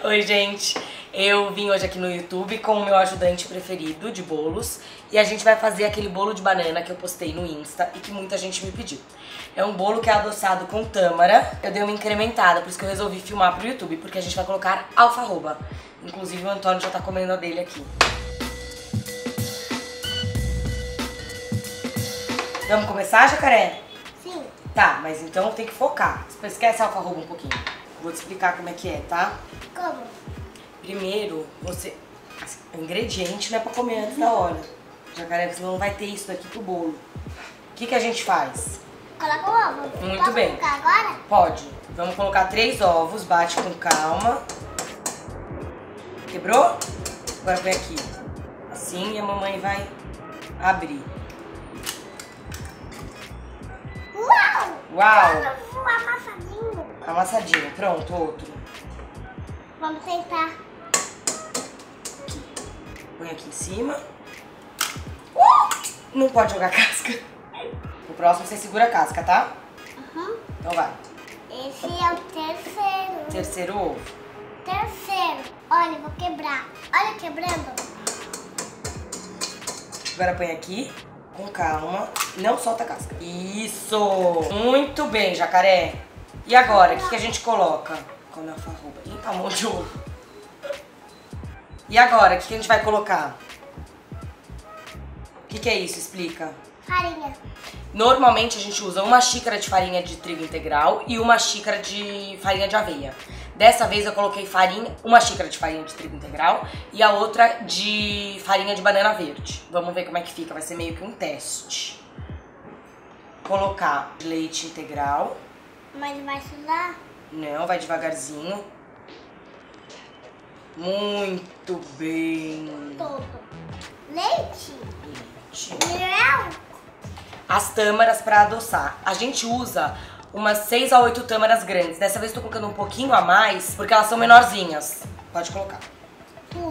Oi, gente. Eu vim hoje aqui no YouTube com o meu ajudante preferido de bolos e a gente vai fazer aquele bolo de banana que eu postei no Insta e que muita gente me pediu. É um bolo que é adoçado com tâmara. Eu dei uma incrementada, por isso que eu resolvi filmar pro YouTube, porque a gente vai colocar alfarroba. Inclusive o Antônio já tá comendo a dele aqui. Vamos começar, Jacaré? Sim. Tá, mas então tem que focar. Esquece a alfarroba um pouquinho. Vou te explicar como é que é, tá? Como? Primeiro, o ingrediente não é pra comer antes da hora. Jacaré, você não vai ter isso daqui pro bolo. O que a gente faz? Coloca o ovo. Muito Posso bem. colocar agora? Pode. Vamos colocar 3 ovos, bate com calma. Quebrou? Agora põe aqui. Assim, e a mamãe vai abrir. Uau! Uau! Amassadinho. Amassadinho. Pronto, outro. Vamos tentar. Põe aqui em cima. Não pode jogar casca. O próximo você segura a casca, tá? Uhum. Então vai. Esse é o terceiro. Terceiro ovo. Terceiro. Olha, eu vou quebrar. Olha, quebrando. Agora põe aqui, com calma. Não solta a casca. Isso! Muito bem, Jacaré. E agora, o que a gente coloca? Come a alfarroba. Eita, um monte de ovo. E agora, o que a gente vai colocar? O que é isso? Explica. Farinha. Normalmente a gente usa uma xícara de farinha de trigo integral e uma xícara de farinha de aveia. Dessa vez eu coloquei uma xícara de farinha de trigo integral e a outra de farinha de banana verde. Vamos ver como é que fica, vai ser meio que um teste. Colocar leite integral. Mas vai sujar? Não, vai devagarzinho. Muito bem. Todo. Leite? Leite. Mel? As tâmaras para adoçar. A gente usa umas 6 a 8 tâmaras grandes. Dessa vez eu tô colocando um pouquinho a mais, porque elas são menorzinhas. Pode colocar. Tudo.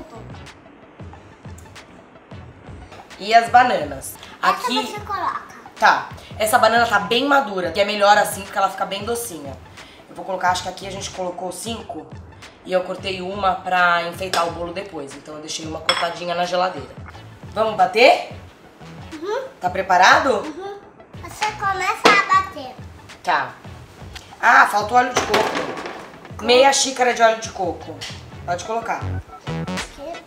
E as bananas. Aqui, Essa você coloca. tá. Essa banana tá bem madura, que é melhor assim, porque ela fica bem docinha. Eu vou colocar, acho que aqui a gente colocou 5 e eu cortei uma pra enfeitar o bolo depois. Então eu deixei uma cortadinha na geladeira. Vamos bater? Uhum. Tá preparado? Uhum. Você começa a bater. Tá. Ah, falta o óleo de coco. Meia xícara de óleo de coco. Pode colocar. Aqui.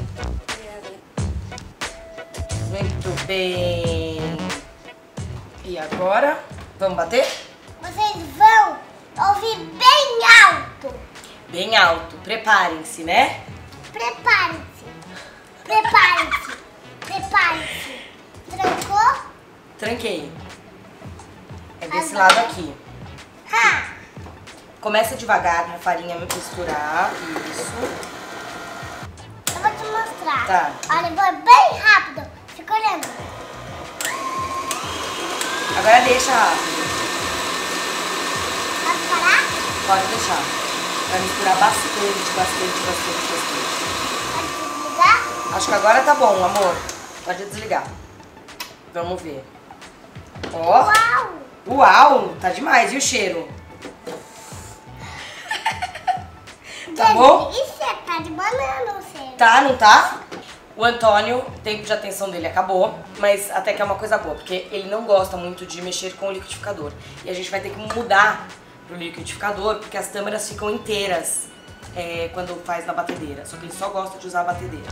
Muito bem. E agora? Vamos bater? Vocês vão ouvir bem alto. Bem alto. Preparem-se, né? Preparem-se. Preparem-se. Preparem-se. Trancou? Tranquei. É desse Agora. lado aqui. Ha! Começa devagar pra farinha misturar. Isso. Eu vou te mostrar. Tá. Olha, eu vou bem rápido. Fica olhando. Agora deixa rápido. Pode parar? Pode deixar. Vai misturar bastante, bastante, bastante, bastante. Pode desligar? Acho que agora tá bom, amor. Pode desligar. Vamos ver. Ó. Uau! Uau! Tá demais. E o cheiro? Tá bom? Isso é tá de banana, você. Tá, não tá? O Antônio, o tempo de atenção dele acabou, mas até que é uma coisa boa, porque ele não gosta muito de mexer com o liquidificador. E a gente vai ter que mudar pro liquidificador, porque as tâmaras ficam inteiras quando faz na batedeira. Só que ele só gosta de usar a batedeira.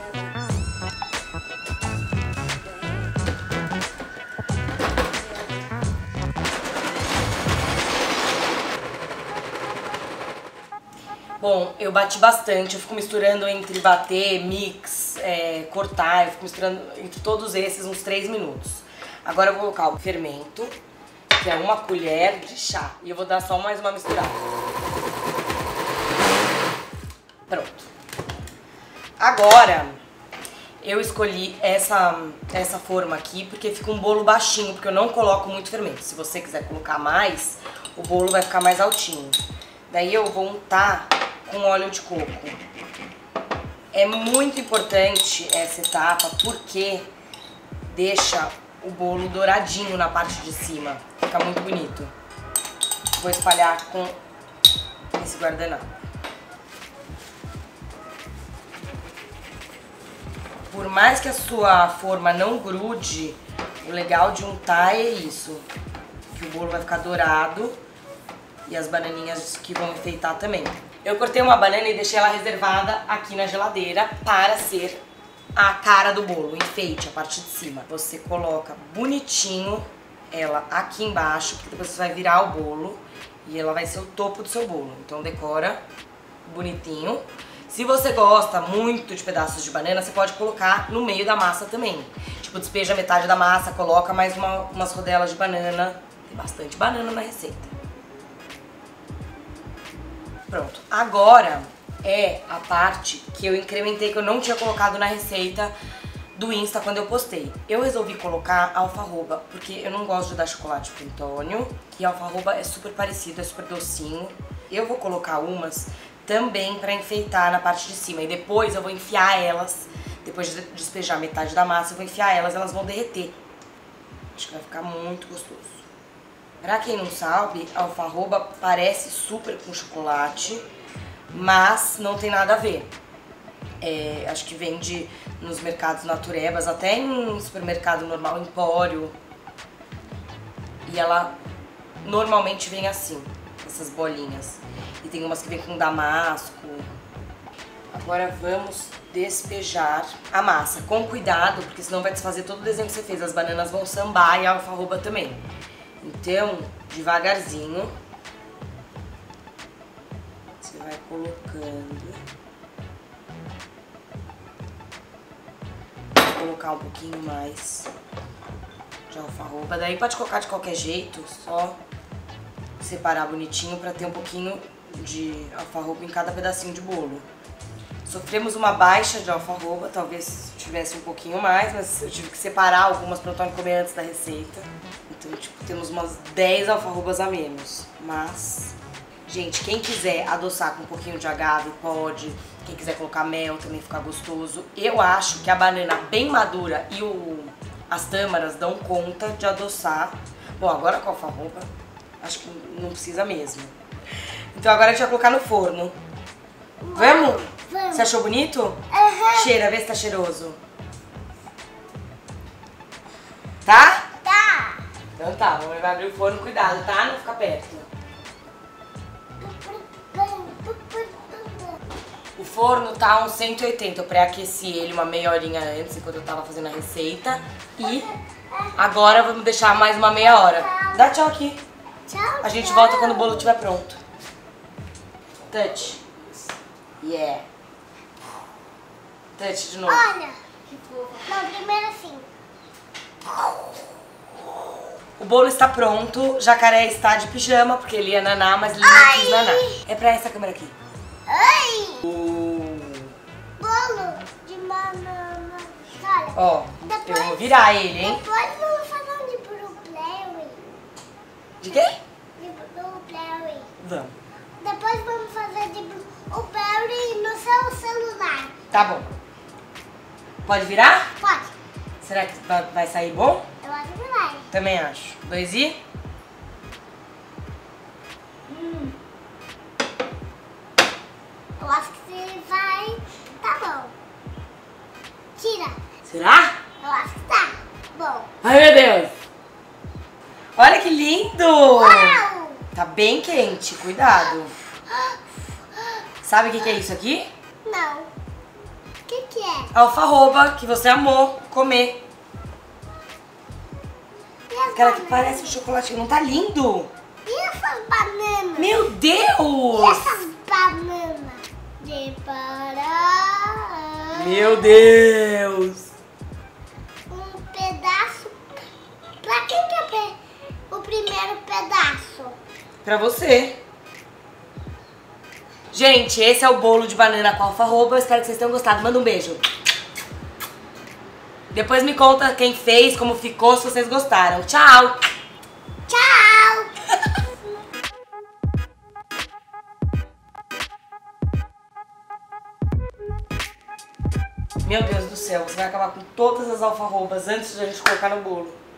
Bom, eu bati bastante, eu fico misturando entre bater, mix, cortar, eu fico misturando entre todos esses uns 3 minutos. Agora eu vou colocar o fermento, que é 1 colher de chá, e eu vou dar só mais uma misturada. Pronto. Agora, eu escolhi essa forma aqui porque fica um bolo baixinho, porque eu não coloco muito fermento. Se você quiser colocar mais, o bolo vai ficar mais altinho. Daí eu vou untar com óleo de coco. É muito importante essa etapa porque deixa o bolo douradinho na parte de cima. Fica muito bonito. Vou espalhar com esse guardanapo. por mais que a sua forma não grude, o legal de untar é isso. Que o bolo vai ficar dourado e as bananinhas que vão enfeitar também. Eu cortei uma banana e deixei ela reservada aqui na geladeira para ser a cara do bolo, o enfeite, a parte de cima. Você coloca bonitinho ela aqui embaixo, porque depois você vai virar o bolo e ela vai ser o topo do seu bolo. Então decora bonitinho. Se você gosta muito de pedaços de banana, você pode colocar no meio da massa também. Tipo, despeja metade da massa, coloca mais umas rodelas de banana. Tem bastante banana na receita. Pronto. Agora é a parte que eu incrementei, que eu não tinha colocado na receita do Insta quando eu postei. Eu resolvi colocar alfarroba, porque eu não gosto de dar chocolate pro Antônio. E alfarroba é super parecido, é super docinho. Eu vou colocar umas também pra enfeitar na parte de cima. E depois eu vou enfiar elas, depois de despejar metade da massa, eu vou enfiar elas vão derreter. Acho que vai ficar muito gostoso. Pra quem não sabe, a alfarroba parece super com chocolate, mas não tem nada a ver. Acho que vende nos mercados naturebas, até em supermercado normal, empório. E ela normalmente vem assim, essas bolinhas. E tem umas que vem com damasco. Agora vamos despejar a massa. Com cuidado, porque senão vai desfazer todo o desenho que você fez. As bananas vão sambar e a alfarroba também. Então, devagarzinho, você vai colocando. Vou colocar um pouquinho mais de alfarroba. Daí pode colocar de qualquer jeito, só separar bonitinho pra ter um pouquinho de alfarroba em cada pedacinho de bolo. Sofremos uma baixa de alfarroba, talvez tivesse um pouquinho mais, mas eu tive que separar algumas para o Antônio comer antes da receita. Então, tipo, temos umas 10 alfarrobas a menos. Mas, gente, quem quiser adoçar com um pouquinho de agave, pode. Quem quiser colocar mel também fica gostoso. Eu acho que a banana bem madura e as tâmaras dão conta de adoçar. Bom, agora com a alfarroba, acho que não precisa mesmo. Então agora a gente vai colocar no forno. Vamos? Vamos. Você achou bonito? Uhum. Cheira, vê se tá cheiroso. Tá? Tá. Então tá, vamos abrir o forno, cuidado, tá? Não fica perto. O forno tá a uns 180, eu pré-aqueci ele uma meia horinha antes, enquanto eu tava fazendo a receita. E agora vamos deixar mais uma meia hora. Dá tchau aqui. Tchau. A gente volta quando o bolo estiver pronto. Touch. Yeah. Touch de novo. Olha. Não, primeiro assim. O bolo está pronto, Jacaré está de pijama, porque ele ia nanar, mas ele não quis nanar. É pra essa câmera aqui. Ai! Bolo de banana. Olha. Ó, eu vou virar ele, hein? Depois vamos fazer um de blueberry. De quê? De blueberry. Vamos. Depois vamos fazer de blueberry no seu celular. Tá bom. Pode virar? Pode. Será que vai sair bom? Eu acho que vai. Também acho. 2 e? Eu acho que você vai. Tá bom. Tira. Será? Eu acho que tá bom. Ai, meu Deus. Olha que lindo. Uau! Tá bem quente, cuidado. Sabe o que é isso aqui? Não. O que é? Alfarroba, que você amou comer. E as Aquela que bananas? parece um chocolatinho. Não tá lindo? E essas bananas? Meu E Deus! essas bananas? De parar. Meu Deus! Um pedaço. Pra quem que é o primeiro pedaço? Pra você. Gente, esse é o bolo de banana com alfarroba. Eu espero que vocês tenham gostado. Manda um beijo. Depois me conta quem fez, como ficou, se vocês gostaram. Tchau! Tchau! Meu Deus do céu, você vai acabar com todas as alfarrobas antes de a gente colocar no bolo.